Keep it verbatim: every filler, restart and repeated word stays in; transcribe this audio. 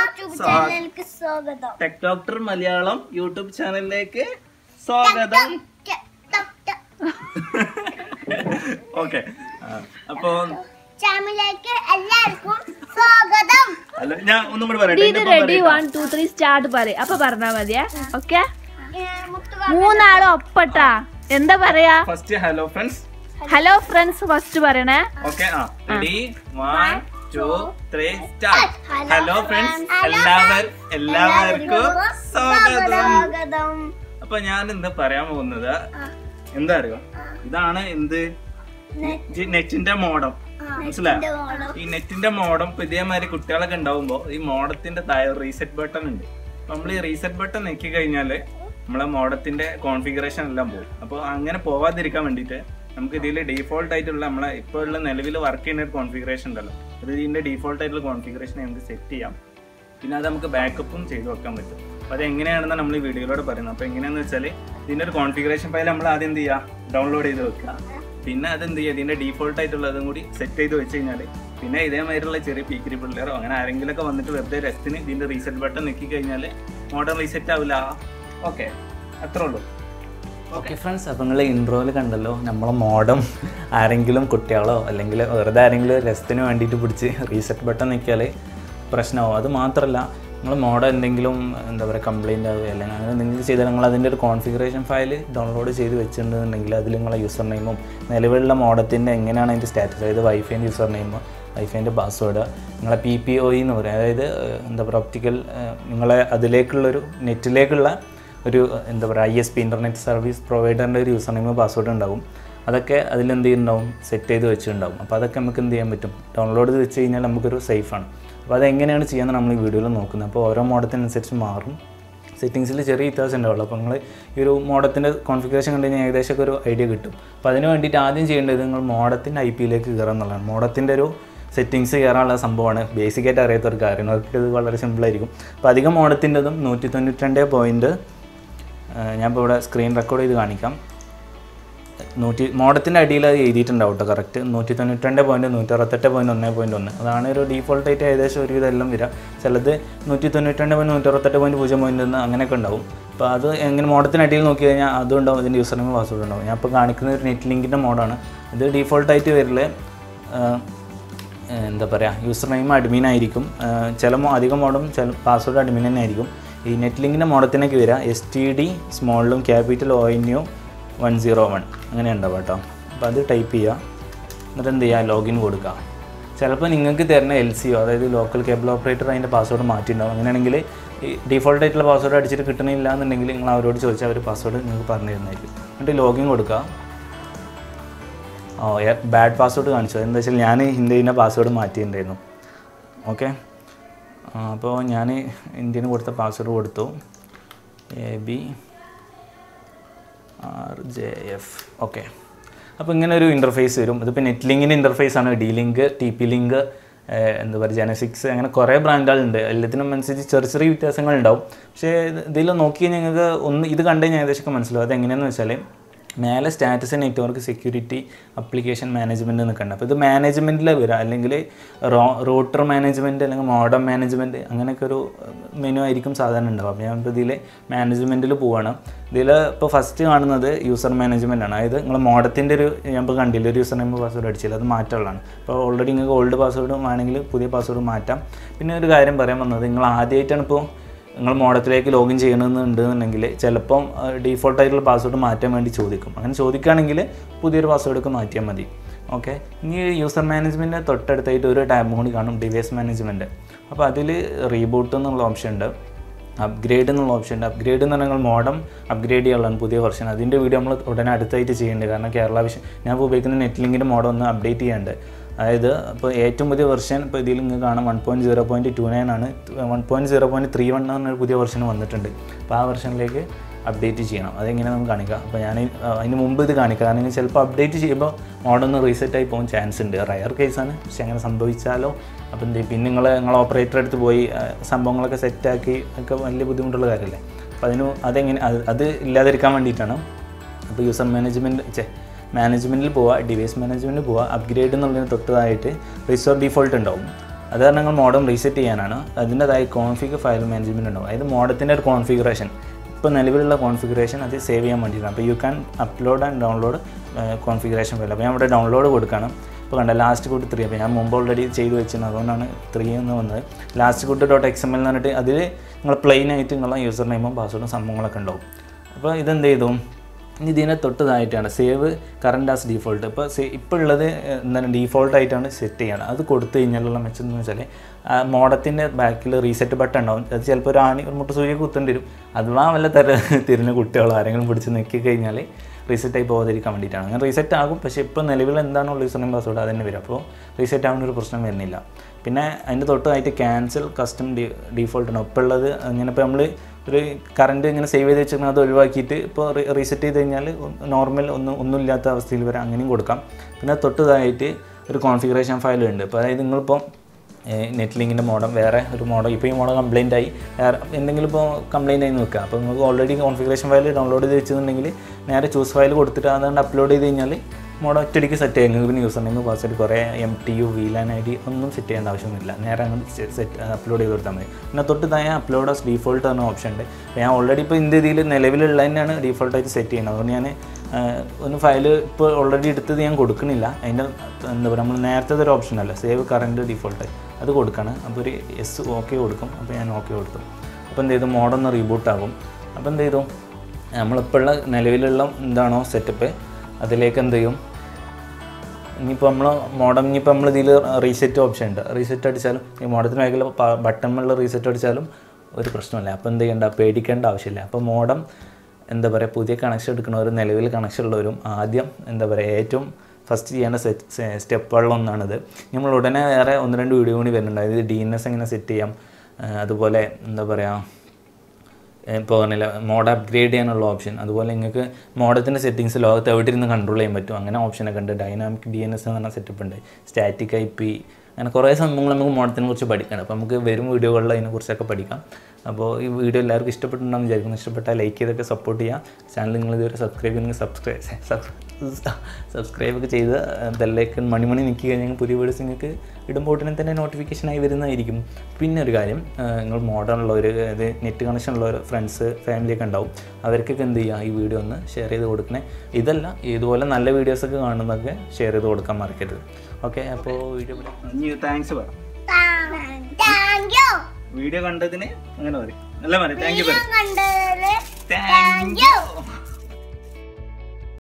Tech doctor Malayalam YouTube ചാനലിലേക്ക് സ്വാഗതം. Okay, അപ്പൊ എല്ലാവർക്കും സ്വാഗതം. അല്ല, ഞാൻ ഒന്നും കൂടി പറയട്ടെ. Ready one two three start പറയും. അപ്പൊ പറഞ്ഞാ മതിയാ. ഓക്കെ, മൂന്നാളും ഒപ്പട്ടാ. എന്താ പറയാ? First hello friends. Hello friends first പറയണേ. ഓക്കെ, ആ ready one two three start. Hello friends, എല്ലാവരും എല്ലാവർക്കും സ്വാഗതം. അപ്പൊ ഞാൻ എന്താ പറയാൻ പോകുന്നത് എന്താ അറിയോ? ഇതാണ് എന്ത് നെറ്റിന്റെ മോഡം. മനസ്സിലായോ? ഈ നെറ്റിന്റെ മോഡം ഇപ്പൊ ഇതേമാതിരി കുട്ടികളൊക്കെ ഉണ്ടാവുമ്പോ ഈ മോഡത്തിന്റെ താഴെ റീസെറ്റ് ബട്ടൺ ഉണ്ട്. നമ്മൾ ഈ റീസെറ്റ് ബട്ടൺ നെക്കി കഴിഞ്ഞാല് നമ്മളെ മോഡത്തിന്റെ കോൺഫിഗറേഷൻ എല്ലാം പോകും. അപ്പൊ അങ്ങനെ പോവാതിരിക്കാൻ വേണ്ടിയിട്ട് നമുക്ക് ഇതിൽ ഡീഫോൾട്ട് ആയിട്ടുള്ള നമ്മളെ ഇപ്പോൾ ഉള്ള നിലവിൽ വർക്ക് ചെയ്യുന്ന ഒരു കോൺഫിഗറേഷൻ ഉണ്ടല്ലോ, അത് ഇതിന്റെ ഡീഫോൾട്ട് ആയിട്ടുള്ള കോൺഫിഗറേഷൻ നമുക്ക് സെറ്റ് ചെയ്യാം. പിന്നെ അത് നമുക്ക് ബാക്കപ്പും ചെയ്ത് വെക്കാൻ പറ്റും. അപ്പോൾ അത് എങ്ങനെയാണെന്ന് നമ്മൾ ഈ വീഡിയോയിലൂടെ പറയുന്നത്. അപ്പോൾ എങ്ങനെയാണെന്ന് വെച്ചാൽ ഇതിന്റെ ഒരു കോൺഫിഗറേഷൻ ഫയൽ നമ്മൾ ആദ്യം എന്ത് ചെയ്യുക, ഡൗൺലോഡ് ചെയ്ത് വെക്കുക. പിന്നെ അത് എന്ത് ചെയ്യുക, ഇതിന്റെ ഡീഫോൾട്ട് ആയിട്ടുള്ളതും കൂടി സെറ്റ് ചെയ്ത് വെച്ച് കഴിഞ്ഞാൽ പിന്നെ ഇതേമാതിരിയുള്ള ചെറിയ പീക്കിരി പിള്ളേരോ അങ്ങനെ ആരെങ്കിലുമൊക്കെ വന്നിട്ട് വെറുതെ രസത്തിന് ഇതിന്റെ റീസെറ്റ് ബട്ടൺ നെക്കി കഴിഞ്ഞാൽ മോഡം റീസെറ്റ് ആവില്ല. ഓക്കെ, അത്രേ ഉള്ളൂ. ഓക്കെ ഫ്രണ്ട്സ്, അപ്പോൾ നിങ്ങൾ ഇൻട്രോയിൽ കണ്ടല്ലോ നമ്മളെ മോഡം ആരെങ്കിലും കുട്ടികളോ അല്ലെങ്കിൽ വെറുതെ ആരെങ്കിലും രസത്തിന് വേണ്ടിയിട്ട് പിടിച്ച് റീസെറ്റ് ബട്ടൺ നിൽക്കിയാൽ പ്രശ്നമാവും. അത് മാത്രമല്ല, നിങ്ങൾ മോഡം എന്തെങ്കിലും എന്താ പറയുക കംപ്ലയിൻ്റ് ആവുക അല്ലെങ്കിൽ അങ്ങനെ എന്തെങ്കിലും ചെയ്താൽ നിങ്ങൾ അതിൻ്റെ ഒരു കോൺഫിഗറേഷൻ ഫയൽ ഡൗൺലോഡ് ചെയ്ത് വെച്ചിട്ടുണ്ടെന്നുണ്ടെങ്കിൽ അതിൽ നിങ്ങളെ യൂസർ നെയിമും നിലവിലുള്ള മോഡത്തിൻ്റെ എങ്ങനെയാണ് അതിൻ്റെ സ്റ്റാറ്റസ്, അതായത് വൈഫൈൻ്റെ യൂസർ നെയിം, വൈഫൈൻ്റെ പാസ്വേഡ്, നിങ്ങളെ പി പി ഒ എന്ന് പറയും, അതായത് എന്താ പറയുക ഒപ്റ്റിക്കൽ നിങ്ങളെ അതിലേക്കുള്ളൊരു നെറ്റിലേക്കുള്ള ഒരു എന്താ പറയുക I S P internet service പ്രൊവൈഡറിൻ്റെ ഒരു യൂസർ നെയിം പാസ്വേഡ് ഉണ്ടാവും. അതൊക്കെ അതിലെന്ത് ചെയ്യുന്നുണ്ടാവും, സെറ്റ് ചെയ്ത് വെച്ചിട്ടുണ്ടാവും. അപ്പോൾ അതൊക്കെ നമുക്ക് എന്ത് ചെയ്യാൻ പറ്റും, ഡൗൺലോഡ് ചെയ്ത് വെച്ച് കഴിഞ്ഞാൽ നമുക്കൊരു സേഫാണ്. അപ്പോൾ അതെങ്ങനെയാണ് ചെയ്യാമെന്ന് നമ്മൾ ഈ വീഡിയോയിൽ നോക്കുന്നത്. അപ്പോൾ ഓരോ മോഡത്തിനനുസരിച്ച് മാറും, സെറ്റിങ്സിൽ ചെറിയ വ്യത്യാസം ഉണ്ടാവുള്ളൂ. അപ്പോൾ നിങ്ങൾ ഈ ഒരു മോഡത്തിൻ്റെ കോൺഫിഗറേഷൻ കണ്ടു കഴിഞ്ഞാൽ ഏകദേശം ഒരു ഐഡിയ കിട്ടും. അപ്പോൾ അതിന് വേണ്ടിയിട്ട് ആദ്യം ചെയ്യേണ്ടത് നിങ്ങൾ മോഡത്തിൻ്റെ ഐ പിയിലേക്ക് കയറുക എന്നുള്ളതാണ്. മോഡത്തിൻ്റെ ഒരു സെറ്റിങ്സ് കയറാനുള്ള സംഭവമാണ്. ബേസിക്കായിട്ട് അറിയാത്തവർക്ക് അറിയണം, അവർക്ക് ഇത് വളരെ സിമ്പിളായിരിക്കും. അപ്പോൾ അധികം മോഡത്തിൻ്റെതും നൂറ്റി തൊണ്ണൂറ്റി രണ്ട് പോയിൻറ്റ് ഞാനിപ്പോൾ ഇവിടെ സ്ക്രീൻ റെക്കോർഡ് ചെയ്ത് കാണിക്കാം. നൂറ്റി മോഡത്തിൻ്റെ അടിയിൽ അത് എഴുതിയിട്ടുണ്ടാവും കേട്ടോ കറക്റ്റ്. നൂറ്റി തൊണ്ണൂറ്റി രണ്ട് പോയിൻറ്റ് നൂറ്റി അറുപത്തെട്ട് പോയിൻറ്റ് ഒന്ന് പോയിൻറ്റ് ഒന്ന് അതാണ് ഒരു ഡീഫോൾട്ടായിട്ട് ഏകദേശം ഒരു ഇതെല്ലാം വരിക. ചിലത് നൂറ്റി തൊണ്ണൂറ്റി രണ്ട് പോയിൻറ്റ് നൂറ്റി അറുപത്തെട്ട് പോയിൻറ്റ് പൂജ്യം പോയിൻറ്റ് ഒന്ന് അങ്ങനെയൊക്കെ ഉണ്ടാവും. അപ്പോൾ അത് എങ്ങനെ മോഡത്തിനടിയിൽ നോക്കി കഴിഞ്ഞാൽ അതും ഉണ്ടാവും, ഇതിൻ്റെ യൂസർ നെയിം പാസ്വേഡ് ഉണ്ടാവും. ഞാൻ ഇപ്പോൾ കാണിക്കുന്ന ഒരു നെറ്റ് ലിങ്കിൻ്റെ മോഡാണ്. ഇത് ഡീഫോൾട്ടായിട്ട് വരില്ല എന്താ പറയുക യൂസർ നെയിം അഡ്മിൻ ആയിരിക്കും. ചില അധികം മോഡും ചില പാസ്വേഡ് അഡ്മിൻ തന്നെ ആയിരിക്കും. ഈ നെറ്റ് ലിങ്കിൻ്റെ മോഡത്തിനൊക്കെ വരിക എസ് ടി ഡി സ്മോളിലും capital O N U one zero one അങ്ങനെ ഉണ്ടാവും കേട്ടോ. അപ്പോൾ അത് ടൈപ്പ് ചെയ്യുക, എന്നിട്ട് എന്ത് ചെയ്യുക, ലോഗിൻ കൊടുക്കുക. ചിലപ്പോൾ നിങ്ങൾക്ക് തരുന്ന എൽ സി ഒ അതായത് ലോക്കൽ കേബിൾ ഓപ്പറേറ്റർ അതിൻ്റെ പാസ്വേഡ് മാറ്റിയിട്ടുണ്ടാവും. അങ്ങനെയാണെങ്കിൽ ഈ ഡീഫോൾട്ടായിട്ടുള്ള പാസ്വേഡ് അടിച്ചിട്ട് കിട്ടണില്ല എന്നുണ്ടെങ്കിൽ നിങ്ങൾ അവരോട് ചോദിച്ചാൽ അവർ പാസ്വേഡ് നിങ്ങൾക്ക് പറഞ്ഞു തരുന്നതായിരിക്കും. എന്നിട്ട് ലോഗിൻ കൊടുക്കുക. ഓ ബാഡ് പാസ്വേഡ് കാണിച്ചു, എന്താ വെച്ചാൽ ഞാൻ ഇന്ത്യൻ്റെ പാസ്വേഡ് മാറ്റിയിട്ടുണ്ടായിരുന്നു. ഓക്കെ, അപ്പോൾ ഞാൻ ഇന്ത്യന് കൊടുത്ത പാസ്വേഡ് കൊടുത്തു A B R J F. Okay, അപ്പോൾ ഇങ്ങനെ ഒരു ഇൻ്റർഫേസ് വരും. ഇതിപ്പോൾ നെറ്റ് ലിങ്കിൻ്റെ ഇൻ്റർഫേസാണ്. D link, T P link, എന്താ പറയുക ജനസിക്സ്, അങ്ങനെ കുറേ ബ്രാൻഡുകളുണ്ട്. എല്ലാത്തിനും അനുസരിച്ച് ചെറിയ ചെറിയ വ്യത്യാസങ്ങളുണ്ടാവും. പക്ഷേ ഇതിൽ നോക്കി കഴിഞ്ഞാൽ നിങ്ങൾക്ക് ഒന്ന് ഇത് കണ്ടു കഴിഞ്ഞാൽ ഏകദേശം മനസ്സിലാവും. അതെങ്ങനെയാണെന്ന് വെച്ചാൽ മേലെ status network security application management എന്നൊക്കെ ഉണ്ട്. അപ്പോൾ ഇത് മാനേജ്മെൻറ്റിൽ വരിക, അല്ലെങ്കിൽ റോ റൂട്ടർ മാനേജ്മെൻറ്റ് അല്ലെങ്കിൽ മോഡം മാനേജ്മെൻറ്റ് അങ്ങനെയൊക്കെ ഒരു മെനു ആയിരിക്കും സാധാരണ ഉണ്ടാവുക. അപ്പോൾ ഞാൻ ഇപ്പോൾ ഇതിൽ മാനേജ്മെൻറ്റിൽ പോവുകയാണ്. ഇതിൽ ഇപ്പോൾ ഫസ്റ്റ് കാണുന്നത് യൂസർ മാനേജ്മെൻറ്റ് ആണ്. അതായത് നിങ്ങൾ മോഡത്തിൻ്റെ ഒരു ഞാൻ ഇപ്പോൾ കണ്ടില്ല ഒരു യൂസർ നെയിം പാസ്വേഡ് അടിച്ചില്ല, അത് മാറ്റമുള്ളതാണ്. അപ്പോൾ ഓൾറെഡി നിങ്ങൾക്ക് ഓൾഡ് പാസ്വേഡ് വേണമെങ്കിൽ പുതിയ പാസ്വേഡ് മാറ്റാം. പിന്നെ ഒരു കാര്യം പറയാൻ വന്നത്, നിങ്ങൾ ആദ്യമായിട്ടാണ് ഇപ്പോൾ നിങ്ങൾ മോഡത്തിലേക്ക് ലോഗിൻ ചെയ്യണമെന്നുണ്ടെന്നുണ്ടെങ്കിൽ ചിലപ്പം ഡീഫോൾട്ടായിട്ടുള്ള പാസ്വേഡ് മാറ്റാൻ വേണ്ടി ചോദിക്കും. അങ്ങനെ ചോദിക്കുകയാണെങ്കിൽ പുതിയൊരു പാസ്വേഡൊക്കെ മാറ്റിയാൽ മതി. ഓക്കെ, ഇനി യൂസർ മാനേജ്മെൻറ്റ് തൊട്ടടുത്തായിട്ട് ഒരു ടാബ് കൂടി കാണും, ഡിവൈസ് മാനേജ്മെൻറ്റ്. അപ്പോൾ അതിൽ റീബൂട്ട് എന്നുള്ള ഓപ്ഷൻ ഉണ്ട്, അപ്ഗ്രേഡ് എന്നുള്ള ഓപ്ഷൻ ഉണ്ട്. അപ്ഗ്രേഡ് എന്ന് പറഞ്ഞാൽ മോഡം അപ്ഗ്രേഡ് ചെയ്യാനുള്ളതാണ് പുതിയ വെർഷൻ. അതിൻ്റെ വീഡിയോ നമ്മൾ ഉടനെ അടുത്തായിട്ട് ചെയ്യേണ്ടത്. കാരണം കേരള വിഷൻ ഞാൻ ഇപ്പോൾ ഉപയോഗിക്കുന്ന നെറ്റ് ലിങ്കിൻ്റെ മോഡം ഒന്ന് അപ്ഡേറ്റ് ചെയ്യാണ്ട്. അതായത് ഇപ്പോൾ ഏറ്റവും പുതിയ വെർഷൻ ഇപ്പോൾ ഇതിൽ നിങ്ങൾക്ക് കാണാം one point zero point two nine ആണ്. One point zero point three one എന്നൊരു പുതിയ വെർഷൻ വന്നിട്ടുണ്ട്. അപ്പോൾ ആ വെർഷനിലേക്ക് അപ്ഡേറ്റ് ചെയ്യണം. അതെങ്ങനെ നമുക്ക് കാണിക്കാം. അപ്പോൾ ഞാൻ അതിന് മുമ്പ് ഇത് കാണിക്കാം. കാരണം ചിലപ്പോൾ അപ്ഡേറ്റ് ചെയ്യുമ്പോൾ മോഡൊന്ന് റീസെറ്റായി പോകാൻ ചാൻസ് ഉണ്ട്. റയർ കേസാണ്, പക്ഷെ അങ്ങനെ സംഭവിച്ചാലോ അപ്പോൾ എന്ത് പിന്നെ നിങ്ങൾ നിങ്ങൾ ഓപ്പറേറ്റർ അടുത്ത് പോയി സംഭവങ്ങളൊക്കെ സെറ്റാക്കി ഒക്കെ വലിയ ബുദ്ധിമുട്ടുള്ള കാര്യമല്ലേ. അപ്പോൾ അതിന് അതെങ്ങനെ അത് അത് ഇല്ലാതിരിക്കാൻ വേണ്ടിയിട്ടാണ്. അപ്പോൾ യൂസർ മാനേജ്മെൻറ്റ് ചെ മാനേജ്മെൻറ്റിൽ പോവുക, ഡിവൈസ് മാനേജ്മെൻറ്റിൽ പോവുക, അപ്ഗ്രേഡ് എന്നുള്ളതിന് തൊട്ടതായിട്ട് റിസോർട്ട് ഡീഫോൾട്ട് ഉണ്ടാവും. അത് കാരണം നിങ്ങൾ മോഡം റീസെറ്റ് ചെയ്യാനാണ്. അതിൻ്റെതായ കോൺഫിഗ് ഫയൽ മാനേജ്മെൻറ്റ് ഉണ്ടാവും. അതായത് മോഡത്തിൻ്റെ ഒരു കോൺഫിഗറേഷൻ, ഇപ്പോൾ നിലവിലുള്ള കോൺഫിഗറേഷൻ അത് സേവ് ചെയ്യാൻ വേണ്ടിയിട്ടാണ്. അപ്പോൾ you can upload and download configuration file. അപ്പോൾ ഞാൻ ഇവിടെ ഡൗൺലോഡ് കൊടുക്കണം. ഇപ്പോൾ കണ്ട ലാസ്റ്റ് കൂട്ട് ത്രീ, അപ്പോൾ ഞാൻ മുമ്പ് ഓൾറെഡി ചെയ്ത് വെച്ചിരുന്നു, അതുകൊണ്ടാണ് ത്രീ എന്ന് വന്നത്. ലാസ്റ്റ് കൂട്ട് ഡോട്ട് എക്സ് എം എൽ എന്ന് പറഞ്ഞിട്ട് അതിൽ നിങ്ങൾ പ്ലെയിൻ ആയിട്ട് നിങ്ങളെ യൂസർ നെയിമും പാസ്വേഡും സംഭവങ്ങളൊക്കെ ഉണ്ടാവും. അപ്പോൾ ഇതെന്ത് ചെയ്തു, ഇതിനെ തൊട്ടതായിട്ടാണ് സേവ് കറണ്ട് ആസ് ഡീഫോൾട്ട്. ഇപ്പോൾ സേ ഇപ്പോൾ ഉള്ളത് എന്താണ് ഡീഫോൾട്ടായിട്ടാണ് സെറ്റ് ചെയ്യണം. അത് കൊടുത്തു കഴിഞ്ഞാലുള്ള മെച്ചം എന്ന് വെച്ചാൽ മോഡത്തിൻ്റെ ബാക്കിൽ റീസെറ്റ് ബട്ടൺ ഉണ്ടാവും. അത് ചിലപ്പോൾ ഒരു ആണി ഒരു മുട്ട സൂര്യ കുത്തേണ്ടി വരും. അഥവാ വല്ല തര തിരിഞ്ഞ കുട്ടികളോ ആരെങ്കിലും പിടിച്ച് നിൽക്കി കഴിഞ്ഞാൽ റീസെറ്റായി പോകാതിരിക്കാൻ വേണ്ടിയിട്ടാണ്. അങ്ങനെ റീസെറ്റ് ആകും, പക്ഷേ ഇപ്പോൾ നിലവിൽ എന്താണോ യൂസർ നെയിം പാസ്വേഡ് അത് തന്നെ വരും. അപ്പോൾ റീസെറ്റ് ആവുന്ന ഒരു പ്രശ്നം വരുന്നില്ല. പിന്നെ അതിൻ്റെ തൊട്ടായിട്ട് ക്യാൻസൽ കസ്റ്റം ഡി ഡീഫോൾട്ട് ആണ് ഇപ്പോൾ ഉള്ളത്. അങ്ങനെ ഇപ്പോൾ നമ്മൾ ഒരു കറണ്ട് ഇങ്ങനെ സേവ് ചെയ്ത് വെച്ചിരുന്നാൽ അത് ഒഴിവാക്കിയിട്ട് ഇപ്പോൾ റീസെറ്റ് ചെയ്ത് കഴിഞ്ഞാൽ നോർമൽ ഒന്നും ഒന്നുമില്ലാത്ത അവസ്ഥയിൽ വരെ അങ്ങനെയും കൊടുക്കാം. പിന്നെ തൊട്ടതായിട്ട് ഒരു കോൺഫിഗറേഷൻ ഫയൽ ഉണ്ട്. ഇപ്പോൾ അതായത് നിങ്ങളിപ്പോൾ നെറ്റ്ലിങ്കിൻ്റെ മോഡം വേറെ ഒരു മോഡം, ഇപ്പോൾ ഈ മോഡം കംപ്ലയിൻ്റ് ആയി വേറെ എന്തെങ്കിലും ഇപ്പോൾ കംപ്ലയിൻ്റ് ആയി നോക്കുക. അപ്പോൾ നിങ്ങൾക്ക് ഓൾറെഡി കോൺഫിഗറേഷൻ ഫയൽ ഡൗൺലോഡ് ചെയ്ത് വെച്ചിട്ടുണ്ടെങ്കിൽ നേരെ ചൂസ് ഫയൽ കൊടുത്തിട്ട് അതുകൊണ്ട് അപ്ലോഡ് ചെയ്ത് കഴിഞ്ഞാൽ മോഡം ഒറ്റയടിക്ക് സെറ്റ് ചെയ്യുക. നിങ്ങൾക്ക് പിന്നെ യൂസർ നെയിം പാസ്വേഡ് കുറേ M T U VLAN I D ഒന്നും സെറ്റ് ചെയ്യേണ്ട ആവശ്യമൊന്നുമില്ല. നേരെ അങ്ങനെ സെറ്റ് അപ്ലോഡ് ചെയ്ത് കൊടുത്താൽ മതി. പിന്നെ തൊട്ട് താഴെ അപ്ലോഡ് ആസ് ഡീഫോൾട്ട് എന്ന ഓപ്ഷൻ ഉണ്ട്. ഞാൻ ഓൾറെഡി ഇപ്പോൾ ഇന്ത്യ ഇതിൽ നിലവിലുള്ള തന്നെയാണ് ഡീഫോൾട്ടായിട്ട് സെറ്റ് ചെയ്യുന്നത്. അതുകൊണ്ട് ഞാൻ ഒന്ന് ഫയൽ ഇപ്പോൾ ഓൾറെഡി എടുത്തത് ഞാൻ കൊടുക്കണില്ല. അതിൻ്റെ എന്താ പറയുക, നമ്മൾ നേരത്തെ ഒരു ഓപ്ഷൻ അല്ല സേവ് കറണ്ട് ഡീഫോൾട്ട്, അത് കൊടുക്കണം. അപ്പോൾ ഒരു എസ് ഓക്കെ കൊടുക്കും. അപ്പോൾ ഞാൻ ഓക്കെ കൊടുത്തു. അപ്പോൾ എന്ത് ചെയ്തു, മോഡൊന്ന് റീബൂട്ട് ആകും. അപ്പോൾ എന്ത് ചെയ്തു, നമ്മളിപ്പോൾ ഉള്ള നിലവിലുള്ള എന്താണോ സെറ്റപ്പ് അതിലേക്ക് എന്ത് ചെയ്യും, ഇനിയിപ്പോൾ നമ്മൾ മോഡം ഇനിയിപ്പോൾ നമ്മൾ ഇതിൽ റീസെറ്റ് ഓപ്ഷൻ ഉണ്ട്. റീസെറ്റ് അടിച്ചാലും ഈ മോഡത്തിന് മേഖല ബട്ടണിലുള്ള റീസെറ്റ് അടിച്ചാലും ഒരു പ്രശ്നമില്ല. അപ്പോൾ എന്ത് ചെയ്യേണ്ട, പേടിക്കേണ്ട ആവശ്യമില്ല. അപ്പോൾ മോഡം എന്താ പറയുക, പുതിയ കണക്ഷൻ എടുക്കുന്നവരും നിലവിൽ കണക്ഷൻ ഉള്ളവരും ആദ്യം എന്താ പറയുക ഏറ്റവും ഫസ്റ്റ് ചെയ്യേണ്ട സെറ്റ് സ്റ്റെപ്പുകളിലൊന്നാണിത്. നമ്മൾ ഉടനെ വേറെ ഒന്ന് രണ്ട് വീഡിയോ കൂടി വരുന്നുണ്ട്. അതായത് ഡി എൻ എസ് എങ്ങനെ സെറ്റ് ചെയ്യാം, അതുപോലെ എന്താ പറയുക ഇപ്പോൾ പറഞ്ഞില്ല മോഡ് അപ്ഗ്രേഡ് ചെയ്യാനുള്ള ഓപ്ഷൻ, അതുപോലെ നിങ്ങൾക്ക് മോഡത്തിൻ്റെ സെറ്റിങ്സ് ലോകത്ത് എവിടെ ഇരുന്ന് കൺട്രോൾ ചെയ്യാൻ പറ്റും അങ്ങനെ ഓപ്ഷനൊക്കെ ഉണ്ട്. ഡൈനാമിക് ഡി എൻ എസ് എന്ന് പറഞ്ഞ സെറ്റപ്പ് ഉണ്ട്, സ്റ്റാറ്റിക് ഐ പി, അങ്ങനെ കുറേ സംഭവങ്ങൾ നമുക്ക് മോഡത്തിനെ കുറിച്ച് പഠിക്കണം. അപ്പോൾ നമുക്ക് വരും വീഡിയോകളിൽ അതിനെക്കുറിച്ചൊക്കെ പഠിക്കാം. അപ്പോൾ ഈ വീഡിയോ എല്ലാവർക്കും ഇഷ്ടപ്പെട്ടുണ്ടാകും വിചാരിക്കുന്നു. ഇഷ്ടപ്പെട്ടാൽ ലൈക്ക് ചെയ്തൊക്കെ സപ്പോർട്ട് ചെയ്യാം. ചാനൽ നിങ്ങൾ ഇതുവരെ സബ്സ്ക്രൈബ് ചെയ്യുന്നെങ്കിൽ സബ്സ്ക്രൈബ് സബ്സ്ക്രൈബ് ഒക്കെ ചെയ്ത് ബെല്ലൈക്കൺ മണിമണി നിൽക്കി കഴിഞ്ഞാൽ പുതിയ വീഡിയോസ് നിങ്ങൾക്ക് ഇടുമ്പോൾ ഉടനെ തന്നെ നോട്ടിഫിക്കേഷനായി വരുന്നതായിരിക്കും. പിന്നെ ഒരു കാര്യം, നിങ്ങൾ മോഡലുള്ളവർ അതായത് നെറ്റ് കണക്ഷൻ ഉള്ളവർ ഫ്രണ്ട്സ് ഫാമിലിയൊക്കെ ഉണ്ടാവും, അവർക്കൊക്കെ എന്ത് ചെയ്യുക, ഈ വീഡിയോ ഒന്ന് ഷെയർ ചെയ്ത് കൊടുക്കണേ. ഇതല്ല ഇതുപോലെ നല്ല വീഡിയോസൊക്കെ കാണുന്നതൊക്കെ ഷെയർ ചെയ്ത് കൊടുക്കാൻ മറക്കരുത്. ഓക്കെ, അപ്പോൾ വീഡിയോ താങ്ക്സ് പറ. വീഡിയോ കണ്ടതിന് അങ്ങനെ പറയും. നല്ല പറയും താങ്ക് യു. Thank you.